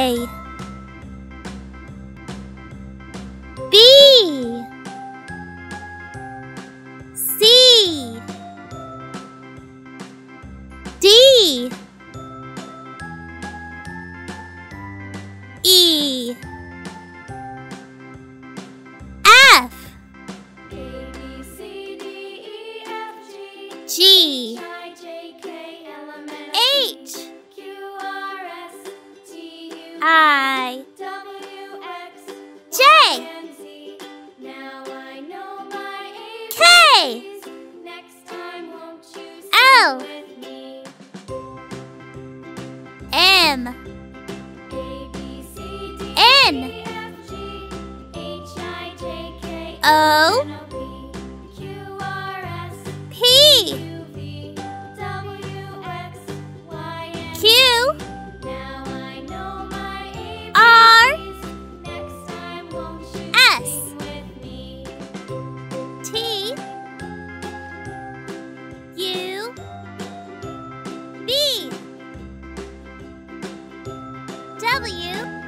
A B C D E F G H I J K L M N O P Q R S T U V W